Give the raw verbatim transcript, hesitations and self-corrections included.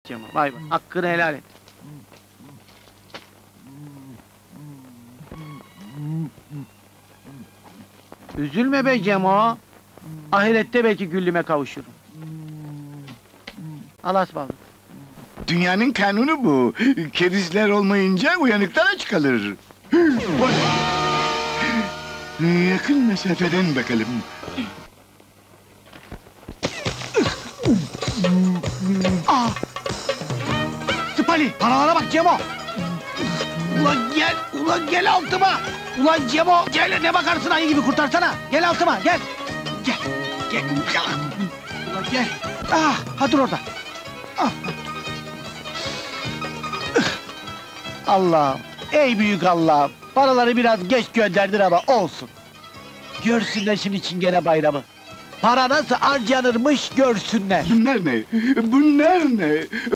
Cemo, bay bay. Hakkını helal et. Üzülme be Cemo. Ahirette belki güllüme kavuşurum. Allah'a ısmarladık. Dünyanın kanunu bu. Kerizler olmayınca uyanıklar aç kalır. Yakın mesafeden bakalım. Ah! Spali, paralara bak Cemo! Ulan gel, ulan gel altıma! Ulan Cemo, gel ne bakarsın ayı gibi kurtarsana! Gel altıma, gel! Gel, gel! Ulan gel! Ah, ha dur orada! Ah. Allah'ım, ey büyük Allah'ım! Paraları biraz geç gönderdin ama olsun! Görsünler şimdi Çingene bayramı! Para nasıl harcanırmış görsünler! Bunlar ne? Bunlar ne?